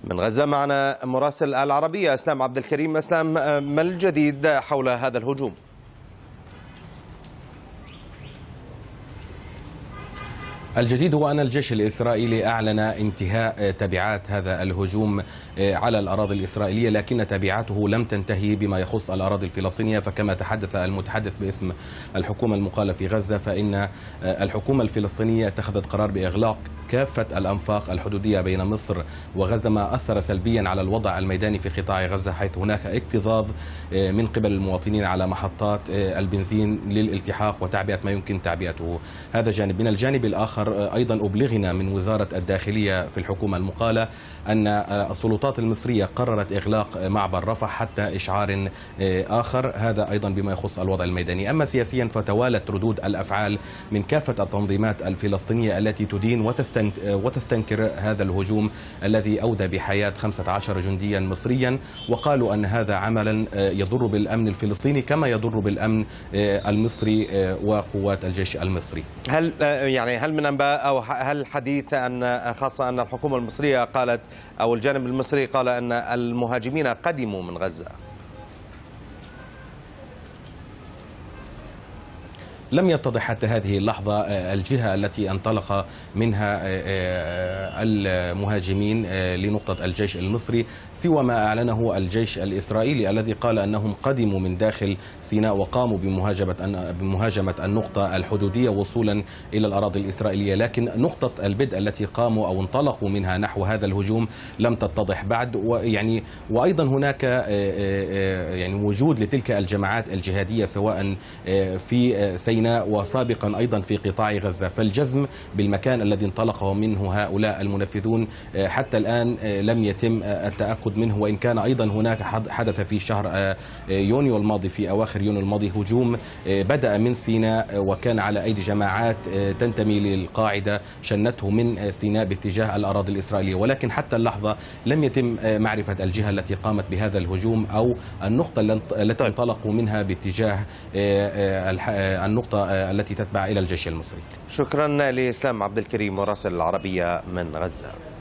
من غزة معنا مراسل العربية اسلام عبد الكريم. اسلام، ما الجديد حول هذا الهجوم؟ الجديد هو أن الجيش الإسرائيلي أعلن انتهاء تبعات هذا الهجوم على الأراضي الإسرائيلية، لكن تبعاته لم تنتهي بما يخص الأراضي الفلسطينية. فكما تحدث المتحدث باسم الحكومة المقالة في غزة، فإن الحكومة الفلسطينية اتخذت قرار بإغلاق كافة الأنفاق الحدودية بين مصر وغزة، ما أثر سلبيا على الوضع الميداني في قطاع غزة، حيث هناك اكتظاظ من قبل المواطنين على محطات البنزين للالتحاق وتعبئة ما يمكن تعبئته. هذا جانب. من الجانب الآخر أيضا أبلغنا من وزارة الداخلية في الحكومة المقالة أن السلطات المصرية قررت إغلاق معبر رفح حتى إشعار آخر، هذا أيضا بما يخص الوضع الميداني. أما سياسيا فتوالت ردود الأفعال من كافة التنظيمات الفلسطينية التي تدين وتستنكر هذا الهجوم الذي أودى بحياة 15 جنديا مصريا، وقالوا أن هذا عملا يضر بالأمن الفلسطيني كما يضر بالأمن المصري وقوات الجيش المصري. هل من أنباء أو هل حديث أن خاصة أن الحكومة المصرية قالت أو الجانب المصري قال أن المهاجمين قدموا من غزة؟ لم يتضح حتى هذه اللحظة الجهة التي انطلق منها المهاجمين لنقطة الجيش المصري، سوى ما أعلنه الجيش الإسرائيلي الذي قال أنهم قدموا من داخل سيناء وقاموا بمهاجمة النقطة الحدودية وصولا إلى الأراضي الإسرائيلية، لكن نقطة البدء التي قاموا أو انطلقوا منها نحو هذا الهجوم لم تتضح بعد. وأيضا هناك وجود لتلك الجماعات الجهادية سواء في سيناء وسابقا أيضا في قطاع غزة، فالجزم بالمكان الذي انطلق منه هؤلاء المنفذون حتى الآن لم يتم التأكد منه، وإن كان أيضا هناك حدث في شهر يونيو الماضي، في أواخر يونيو الماضي، هجوم بدأ من سيناء وكان على أيدي جماعات تنتمي للقاعدة شنته من سيناء باتجاه الأراضي الإسرائيلية، ولكن حتى اللحظة لم يتم معرفة الجهة التي قامت بهذا الهجوم أو النقطة التي انطلقوا منها باتجاه النقطة التي تتبع إلى الجيش المصري. شكرا لإسلام عبد الكريم مراسل العربية من غزة.